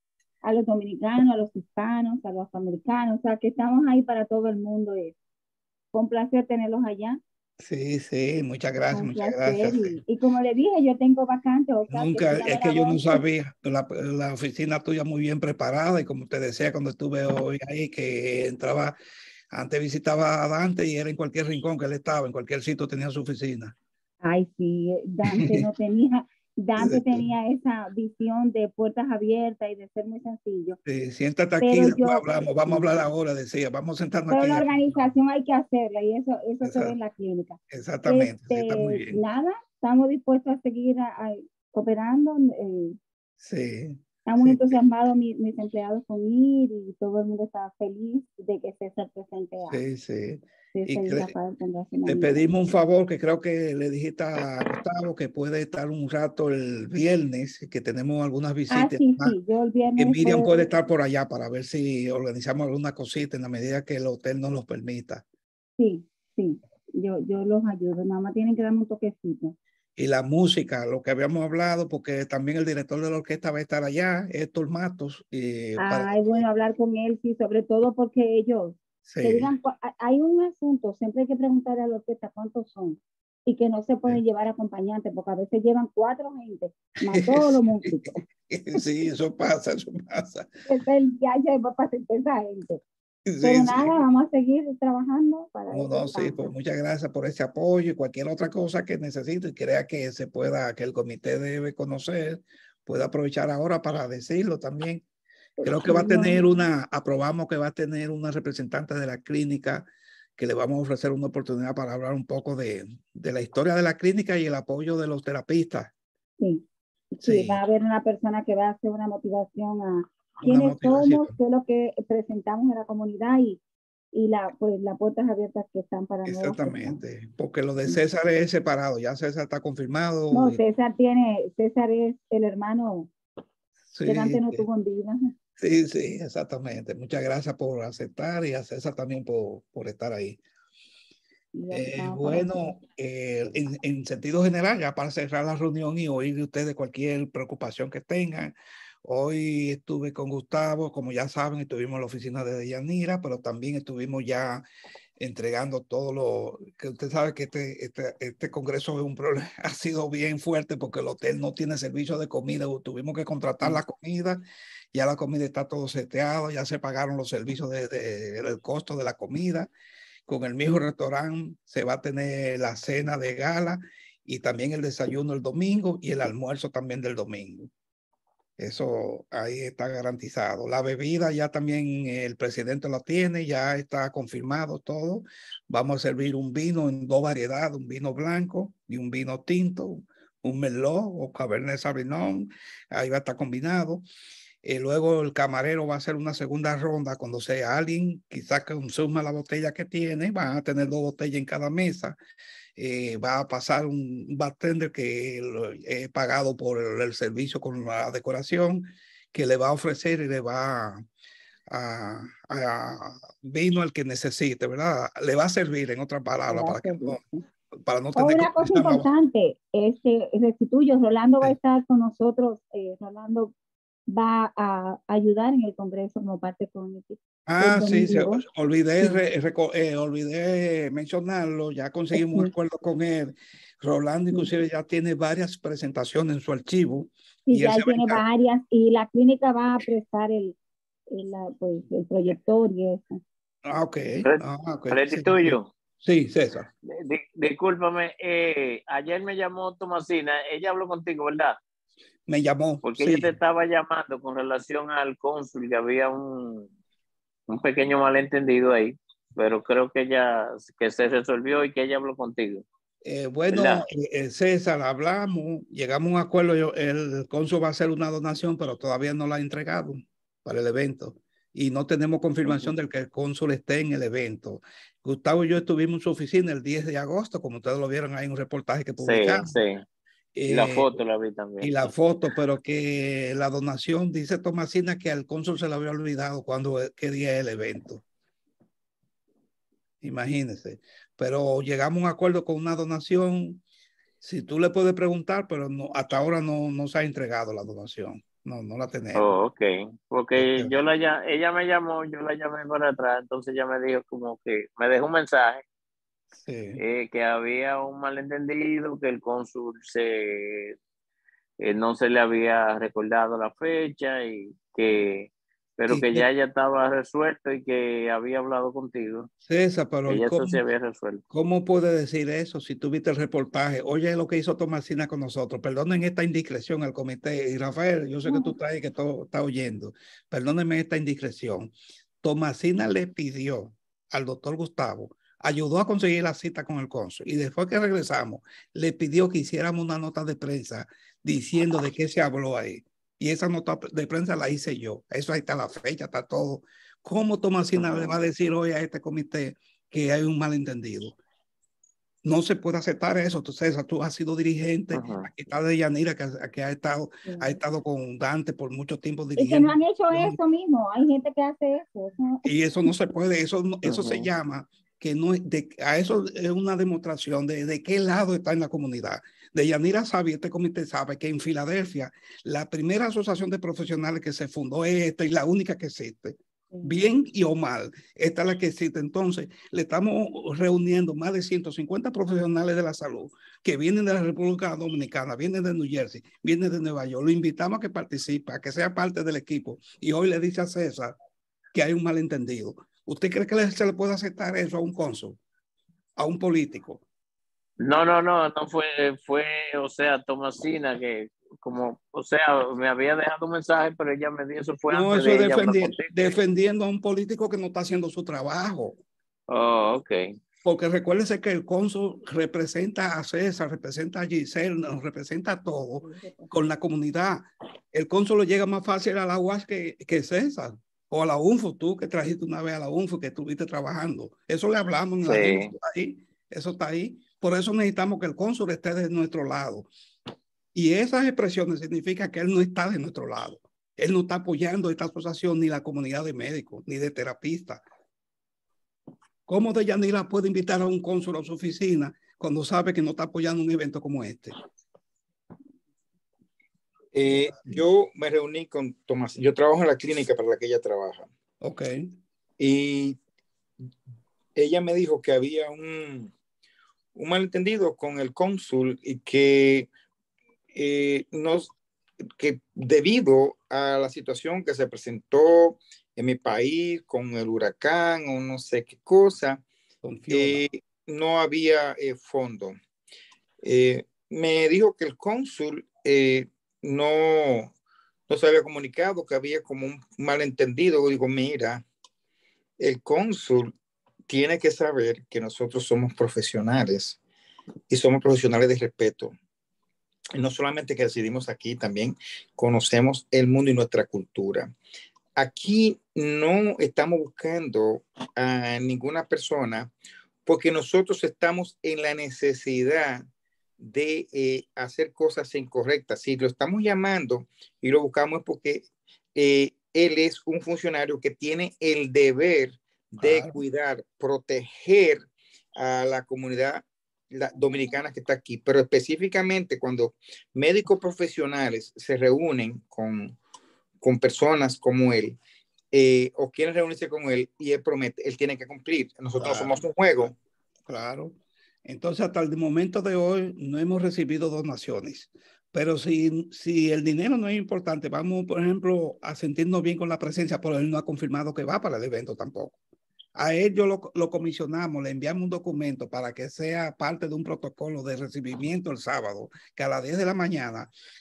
Speaker 9: a los dominicanos, a los hispanos, a los afroamericanos, o sea, que estamos ahí para todo el mundo. Es con placer tenerlos allá,
Speaker 1: Sí, sí, muchas gracias,
Speaker 9: con
Speaker 1: muchas
Speaker 9: placer.
Speaker 1: gracias.
Speaker 9: Y,
Speaker 1: Sí.
Speaker 9: y como le dije, yo tengo vacante, o sea, que
Speaker 1: Nunca,
Speaker 9: síganme
Speaker 1: es
Speaker 9: la
Speaker 1: que yo no
Speaker 9: voz.
Speaker 1: sabía, la, la oficina tuya muy bien preparada y como te decía cuando estuve hoy ahí, que entraba, antes visitaba a Dante y era en cualquier rincón que él estaba, en cualquier sitio tenía su oficina.
Speaker 9: Ay, sí, Dante no tenía, Dante tenía esa visión de puertas abiertas y de ser muy sencillo.
Speaker 1: Sí, siéntate aquí,
Speaker 9: Pero
Speaker 1: después
Speaker 9: yo,
Speaker 1: hablamos, vamos a hablar ahora, decía, vamos a sentarnos
Speaker 9: pero
Speaker 1: aquí.
Speaker 9: la organización hay que hacerla y eso, eso se ve en la clínica.
Speaker 1: Exactamente, sí, está muy
Speaker 9: Este,
Speaker 1: bien.
Speaker 9: nada, estamos dispuestos a seguir a, a, cooperando. Eh,
Speaker 1: Sí.
Speaker 9: Están muy
Speaker 1: Sí,
Speaker 9: entusiasmados mis, mis empleados con ir y todo el mundo está feliz de que César presente a
Speaker 1: sí, sí. Y
Speaker 9: César y
Speaker 1: que
Speaker 9: Rafael tendrá su
Speaker 1: te
Speaker 9: nombre.
Speaker 1: pedimos un favor que creo que le dijiste a Gustavo que puede estar un rato el viernes, que tenemos algunas
Speaker 9: Ah,
Speaker 1: visitas.
Speaker 9: sí,
Speaker 1: más,
Speaker 9: sí, yo el
Speaker 1: que
Speaker 9: viernes
Speaker 1: Miriam
Speaker 9: puedo,
Speaker 1: puede estar por allá para ver si organizamos alguna cosita en la medida que el hotel nos lo permita.
Speaker 9: sí, sí, yo, yo los ayudo, nada más tienen que darme un toquecito.
Speaker 1: Y la música, lo que habíamos hablado, porque también el director de la orquesta va a estar allá, Héctor Matos. Y para...
Speaker 9: Ay, bueno, hablar con él, sí, sobre todo porque ellos,
Speaker 1: Sí.
Speaker 9: que digan, hay un asunto, siempre hay que preguntarle a la orquesta cuántos son y que no se pueden
Speaker 1: Sí.
Speaker 9: llevar acompañantes, porque a veces llevan cuatro gente, más todos los músicos.
Speaker 1: Sí, eso pasa, eso pasa.
Speaker 9: El ya va para esa gente.
Speaker 1: Sí,
Speaker 9: Pero
Speaker 1: sí.
Speaker 9: nada, vamos a seguir trabajando para
Speaker 1: No,
Speaker 9: eso.
Speaker 1: no, sí, pues muchas gracias por ese apoyo y cualquier otra cosa que necesite y crea que se pueda, que el comité debe conocer, puede aprovechar ahora para decirlo también. Creo que va a tener una, aprobamos que va a tener una representante de la clínica que le vamos a ofrecer una oportunidad para hablar un poco de, de la historia de la clínica y el apoyo de los terapistas.
Speaker 9: Sí, sí,
Speaker 1: Sí.
Speaker 9: va a haber una persona que va a hacer una motivación a
Speaker 1: Una
Speaker 9: quiénes
Speaker 1: motivación.
Speaker 9: somos, qué es lo que presentamos en la comunidad y, y la, pues, las puertas abiertas que están para nuevas personas.
Speaker 1: Exactamente, porque lo de César es separado, ya César está confirmado.
Speaker 9: No,
Speaker 1: y-
Speaker 9: César tiene, César es el hermano
Speaker 1: Sí,
Speaker 9: que Dante no
Speaker 1: sí.
Speaker 9: tuvo en vida.
Speaker 1: Sí, sí, exactamente. Muchas gracias por aceptar y a César también por, por estar ahí.
Speaker 9: Y ya
Speaker 1: Eh,
Speaker 9: estamos por
Speaker 1: bueno, eh, en, en sentido general, ya para cerrar la reunión y oír de ustedes cualquier preocupación que tengan. Hoy estuve con Gustavo, como ya saben, estuvimos en la oficina de Deyanira, pero también estuvimos ya entregando todo lo que usted sabe que este, este, este congreso es un problema, ha sido bien fuerte porque el hotel no tiene servicio de comida, tuvimos que contratar la comida, ya la comida está todo seteado, ya se pagaron los servicios de, de, el costo de la comida. Con el mismo restaurante se va a tener la cena de gala y también el desayuno el domingo y el almuerzo también del domingo. Eso ahí está garantizado. La bebida ya también el presidente lo tiene, ya está confirmado todo. Vamos a servir un vino en dos variedades, un vino blanco y un vino tinto, un Merlot o Cabernet Sauvignon. Ahí va a estar combinado. Y luego el camarero va a hacer una segunda ronda cuando sea alguien quizás consuma la botella que tiene, van a tener dos botellas en cada mesa. Eh, va a pasar un bartender que es pagado por el, el servicio con la decoración, que le va a ofrecer y le va a, a, a vino el que necesite, ¿verdad? Le va a servir, en otras palabras, para, que no, para no
Speaker 9: Oh,
Speaker 1: tener
Speaker 9: una
Speaker 1: que
Speaker 9: cosa importante, este, restituyo, Rolando va a estar con nosotros, eh, Rolando va a ayudar en el Congreso como parte comité.
Speaker 1: Ah, sí, sí, olvidé, sí. Re, re, eh, olvidé mencionarlo, ya conseguimos sí. un acuerdo con él. Rolando inclusive sí. ya tiene varias presentaciones en su archivo.
Speaker 9: Sí,
Speaker 1: y
Speaker 9: ya tiene varias y la clínica va a prestar el, el, pues, el proyector y eso.
Speaker 1: Ah, ok. Ah, okay.
Speaker 5: Restituyo.
Speaker 1: Sí, César.
Speaker 5: D Discúlpame, eh, ayer me llamó Tomasina, ella habló contigo, ¿verdad?
Speaker 1: Me llamó.
Speaker 5: Porque
Speaker 1: sí.
Speaker 5: ella te estaba llamando con relación al cónsul, que había un, un pequeño malentendido ahí. pero creo que ya que se resolvió y que ella habló contigo.
Speaker 1: Eh, bueno, eh, César, hablamos, llegamos a un acuerdo, yo, el cónsul va a hacer una donación, pero todavía no la ha entregado para el evento y no tenemos confirmación uh-huh. de que el cónsul esté en el evento. Gustavo y yo estuvimos en su oficina el diez de agosto, como ustedes lo vieron ahí en un reportaje que publicamos.
Speaker 5: Sí, sí. Y eh, la foto la vi también.
Speaker 1: Y la foto, pero que la donación, dice Tomasina, que al cónsul se le había olvidado cuando, qué día es el evento. Imagínense. Pero llegamos a un acuerdo con una donación. Si tú le puedes preguntar, pero no, hasta ahora no, no se ha entregado la donación. No, no la tenemos.
Speaker 5: Oh, ok. Porque okay. yo la ella me llamó, yo la llamé para atrás, entonces ella me dijo como que me dejó un mensaje. Sí. Eh, que había un malentendido, que el cónsul se, eh, no se le había recordado la fecha y que, pero que ya ya estaba resuelto y que había hablado contigo.
Speaker 1: César, pero
Speaker 5: que ya
Speaker 1: ¿cómo,
Speaker 5: eso se había resuelto.
Speaker 1: ¿Cómo puede decir eso si tú viste el reportaje? Oye, lo que hizo Tomasina con nosotros. Perdonen esta indiscreción al comité. Y Rafael, yo sé que tú estás ahí, que todo está oyendo. Perdónenme esta indiscreción. Tomasina le pidió al doctor Gustavo, ayudó a conseguir la cita con el cónsul y después que regresamos le pidió que hiciéramos una nota de prensa diciendo de qué se habló ahí y esa nota de prensa la hice yo. Eso ahí está la fecha, está todo. ¿Cómo Tomasina le va a decir hoy a este comité que hay un malentendido? No se puede aceptar eso. Tú, César, tú has sido dirigente. Uh-huh. Aquí está Deyanira, que, que ha, estado, sí. ha estado con Dante por mucho tiempo dirigiendo.
Speaker 9: Y que no han hecho eso mismo. Hay gente que hace eso.
Speaker 1: Y eso no se puede. Eso, eso uh-huh. se llama que no es de, a eso es una demostración de, de qué lado está en la comunidad. Deyanira sabe, este comité sabe que en Filadelfia la primera asociación de profesionales que se fundó es esta y la única que existe. Bien y o mal, esta es la que existe. Entonces, le estamos reuniendo más de ciento cincuenta profesionales de la salud que vienen de la República Dominicana, vienen de New Jersey, vienen de Nueva York. Lo invitamos a que participe, a que sea parte del equipo. Y hoy le dice a César que hay un malentendido. ¿Usted cree que se le puede aceptar eso a un cónsul, a un político?
Speaker 5: No, no, no, no fue, fue, o sea, Tomasina que como, o sea, me había dejado un mensaje, pero ella me dijo, eso fue
Speaker 1: no,
Speaker 5: antes
Speaker 1: eso
Speaker 5: de
Speaker 1: defendi defendiendo a un político que no está haciendo su trabajo.
Speaker 5: Oh, ok.
Speaker 1: Porque recuérdense que el cónsul representa a César, representa a Giselle, nos representa a todos con la comunidad. El cónsul le llega más fácil a la U A S que, que César. O a la U N F O, tú que trajiste una vez a la U N F O, que estuviste trabajando. Eso le hablamos en la sí. ahí. Eso está ahí. Por eso necesitamos que el cónsul esté de nuestro lado. Y esas expresiones significan que él no está de nuestro lado. Él no está apoyando esta asociación ni la comunidad de médicos, ni de terapistas. ¿Cómo Deyanira puede invitar a un cónsul a su oficina cuando sabe que no está apoyando un evento como este?
Speaker 6: Eh, yo me reuní con Tomás. Yo trabajo en la clínica para la que ella trabaja.
Speaker 1: Ok.
Speaker 6: Y ella me dijo que había un, un malentendido con el cónsul y que, eh, nos, que debido a la situación que se presentó en mi país con el huracán o no sé qué cosa, eh, no había eh, fondo. Eh, me dijo que el cónsul eh, no, no se había comunicado, que había como un malentendido. Digo, mira, el cónsul tiene que saber que nosotros somos profesionales y somos profesionales de respeto. Y no solamente que residimos aquí, también conocemos el mundo y nuestra cultura. Aquí no estamos buscando a ninguna persona porque nosotros estamos en la necesidad de eh, hacer cosas incorrectas. Si lo estamos llamando y lo buscamos es porque eh, él es un funcionario que tiene el deber de claro. cuidar, proteger a la comunidad la, dominicana que está aquí, pero específicamente cuando médicos profesionales se reúnen con, con personas como él, eh, o quieren reunirse con él y él promete, él tiene que cumplir. Nosotros claro. no somos un juego.
Speaker 1: Claro. Entonces, hasta el momento de hoy no hemos recibido donaciones. Pero si, si el dinero no es importante, vamos, por ejemplo, a sentirnos bien con la presencia, pero él no ha confirmado que va para el evento tampoco. A él yo lo, lo comisionamos, le enviamos un documento para que sea parte de un protocolo de recibimiento el sábado, que a las diez de la mañana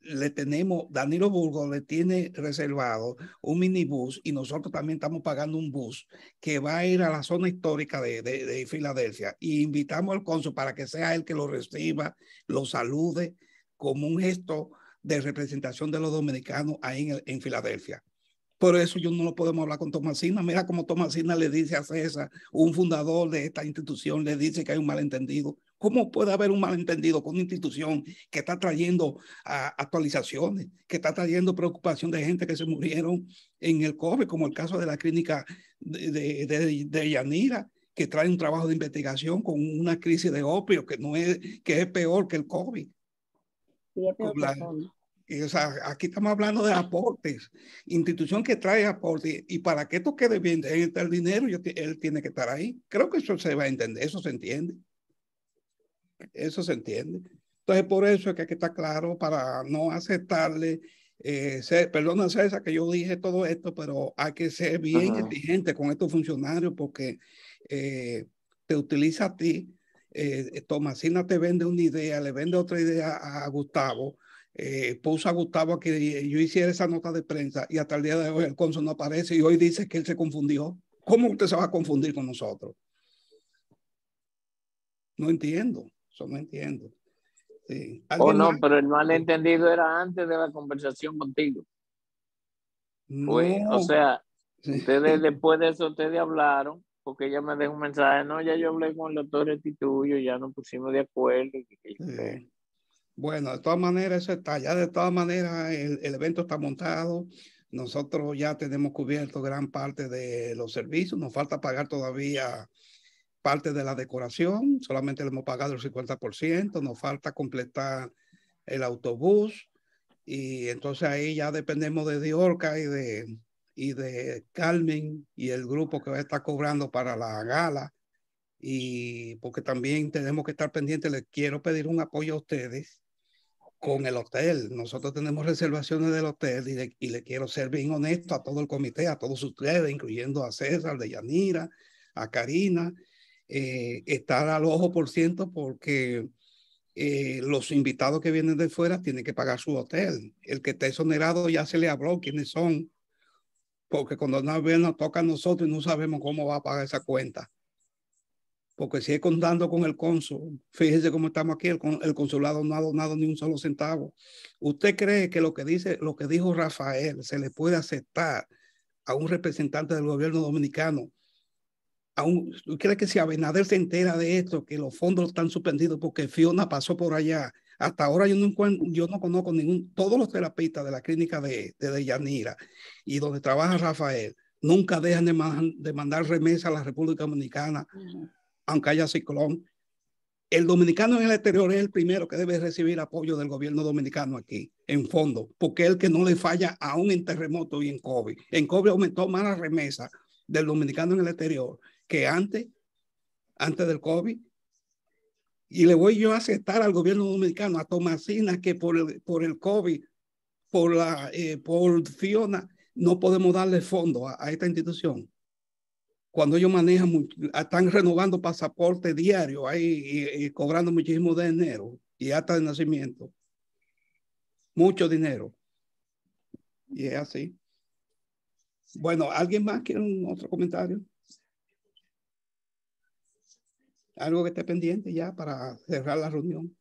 Speaker 1: le tenemos, Danilo Burgos le tiene reservado un minibús y nosotros también estamos pagando un bus que va a ir a la zona histórica de, de, de Filadelfia, y invitamos al cónsul para que sea él que lo reciba, lo salude como un gesto de representación de los dominicanos ahí en, en Filadelfia. Por eso yo no lo podemos hablar con Tomasina. Mira cómo Tomasina le dice a César, un fundador de esta institución, le dice que hay un malentendido. ¿Cómo puede haber un malentendido con una institución que está trayendo uh, actualizaciones, que está trayendo preocupación de gente que se murieron en el COVID, como el caso de la clínica de, de, de, de Yanira, que trae un trabajo de investigación con una crisis de opio que, no es, que es peor que el COVID?
Speaker 9: Sí, es peor
Speaker 1: la, y, o sea, aquí estamos hablando de aportes, institución que trae aportes, y para que esto quede bien, el dinero, yo, él tiene que estar ahí. Creo que eso se va a entender, eso se entiende. Eso se entiende. Entonces, por eso es que hay que estar claro para no aceptarle. Eh, ser, perdona, César, que yo dije todo esto, pero hay que ser bien uh-huh. exigente con estos funcionarios, porque eh, te utiliza a ti. Eh, Tomasina te vende una idea, le vende otra idea a, a Gustavo. Eh, puso a Gustavo a que yo hiciera esa nota de prensa, y hasta el día de hoy el cónsul no aparece, y hoy dice que él se confundió. ¿Cómo usted se va a confundir con nosotros? No entiendo. Eso no entiendo. Sí.
Speaker 5: Oh, no,
Speaker 1: más?
Speaker 5: pero el malentendido era antes de la conversación contigo.
Speaker 1: No.
Speaker 5: Fue, o sea, ustedes después de eso, ustedes hablaron, porque ella me dejó un mensaje, no, ya yo hablé con el doctor Restituyo, ya nos pusimos de acuerdo.
Speaker 1: Sí. Bueno, de todas maneras, eso está, ya de todas maneras el, el evento está montado. Nosotros ya tenemos cubierto gran parte de los servicios, nos falta pagar todavía parte de la decoración, solamente le hemos pagado el cincuenta por ciento, nos falta completar el autobús, y entonces ahí ya dependemos de Diorca y de, y de Carmen y el grupo que va a estar cobrando para la gala, y porque también tenemos que estar pendientes. Les quiero pedir un apoyo a ustedes con el hotel. Nosotros tenemos reservaciones del hotel, y le, y le quiero ser bien honesto a todo el comité, a todos ustedes, incluyendo a César, de Yanira, a Karina. Eh, estar al ojo por ciento, porque eh, los invitados que vienen de fuera tienen que pagar su hotel. El que está exonerado ya se le habló quiénes son, porque cuando una vez nos toca a nosotros y no sabemos cómo va a pagar esa cuenta. Porque si es contando con el cónsul, fíjese cómo estamos aquí, el, el consulado no ha donado ni un solo centavo. ¿Usted cree que lo que dice, lo que dijo Rafael se le puede aceptar a un representante del gobierno dominicano? Aún, ¿cree que si Abinader se entera de esto, que los fondos están suspendidos porque Fiona pasó por allá? Hasta ahora yo no, encuentro, yo no conozco ningún, todos los terapistas de la clínica de, de, de Yanira y donde trabaja Rafael, nunca dejan de, man, de mandar remesas a la República Dominicana, uh-huh. aunque haya ciclón. El dominicano en el exterior es el primero que debe recibir apoyo del gobierno dominicano aquí, en fondo, porque es el que no le falla aún en terremoto y en COVID. En COVID aumentó más la remesa del dominicano en el exterior que antes, antes del COVID. Y le voy yo a aceptar al gobierno dominicano, a Tomasina, que por el, por el COVID, por, la, eh, por Fiona, no podemos darle fondo a, a esta institución. Cuando ellos manejan, mucho, están renovando pasaportes diarios ahí y, y cobrando muchísimo de dinero y hasta de nacimiento. Mucho dinero. Y es así. Bueno, ¿alguien más quiere un otro comentario? Algo que esté pendiente ya para cerrar la reunión.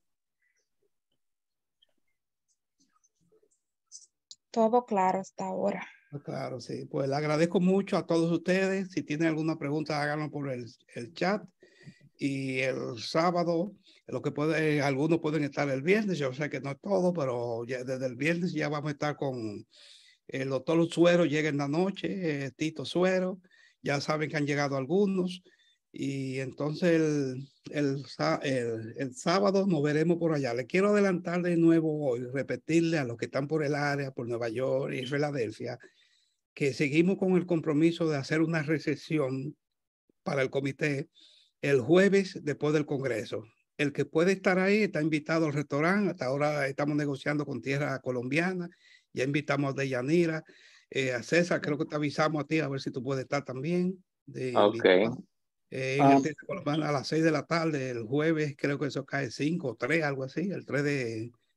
Speaker 4: Todo claro hasta ahora.
Speaker 1: Claro, sí. Pues le agradezco mucho a todos ustedes. Si tienen alguna pregunta, háganlo por el, el chat. Y el sábado, lo que puede, algunos pueden estar el viernes. Yo sé que no es todo, pero ya desde el viernes ya vamos a estar con el doctor Suero. Llega en la noche, eh, Tito Suero. Ya saben que han llegado algunos. Y entonces el, el, el, el sábado nos veremos por allá. Le quiero adelantar de nuevo hoy, repetirle a los que están por el área, por Nueva York y Filadelfia, que seguimos con el compromiso de hacer una recepción para el comité el jueves después del Congreso. El que puede estar ahí está invitado al restaurante. Hasta ahora estamos negociando con tierra colombiana. Ya invitamos a Deyanira, eh, a César, creo que te avisamos a ti a ver si tú puedes estar también. De
Speaker 5: ok.
Speaker 1: Eh, en um, el a las seis de la tarde, el jueves, creo que eso cae cinco o tres, algo así, el tres de,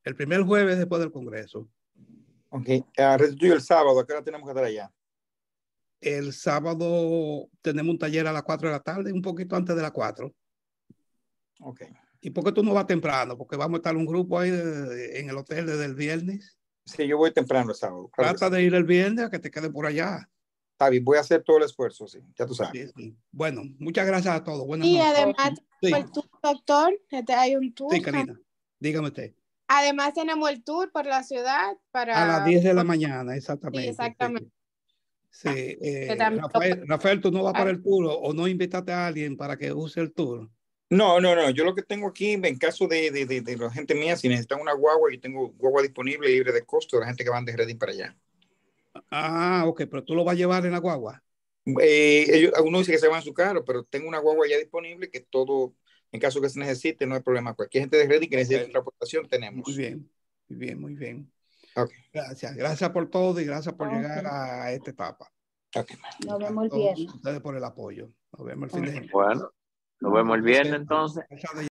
Speaker 1: El primer jueves después del Congreso.
Speaker 6: Ok. Uh, restituyo el sábado. ¿A qué hora tenemos que estar allá?
Speaker 1: El sábado tenemos un taller a las cuatro de la tarde, un poquito antes de las cuatro.
Speaker 6: Ok.
Speaker 1: ¿Y por qué tú no vas temprano? Porque vamos a estar un grupo ahí de, de, en el hotel desde el viernes.
Speaker 6: Sí, yo voy temprano el sábado.
Speaker 1: Claro. Trata de ir el viernes a que te quede por allá.
Speaker 6: Está bien, voy a hacer todo el esfuerzo, sí, ya tú sabes.
Speaker 1: Sí, sí. Bueno, muchas gracias a todos. Buenas
Speaker 8: y
Speaker 1: noches.
Speaker 8: además
Speaker 1: Sí.
Speaker 8: el tour, doctor, este, hay un tour.
Speaker 1: Sí, Karina, dígame usted.
Speaker 8: Además tenemos el tour por la ciudad para...
Speaker 1: A las diez de la mañana, exactamente.
Speaker 8: Sí, exactamente.
Speaker 1: Sí, eh, Rafael, Rafael, ¿tú no vas para el tour o no invitaste a alguien para que use el tour?
Speaker 6: No, no, no. Yo lo que tengo aquí, en caso de, de, de, de la gente mía, si necesitan una guagua, yo tengo guagua disponible, libre de costo, de la gente que van de Reading para allá.
Speaker 1: Ah, ok, pero tú lo vas a llevar en la guagua.
Speaker 6: Eh, ellos, uno dice que se va en su carro, pero tengo una guagua ya disponible que todo, en caso que se necesite, no hay problema. Cualquier gente de Reading que necesite okay. transportación, tenemos.
Speaker 1: Muy bien, muy bien, muy bien.
Speaker 6: Okay.
Speaker 1: Gracias, gracias por todo y gracias por okay. llegar a esta etapa.
Speaker 6: Okay.
Speaker 9: Nos vemos el viernes.
Speaker 1: Ustedes por el apoyo. Nos vemos el fin de semana.
Speaker 5: Bueno, nos vemos el viernes entonces.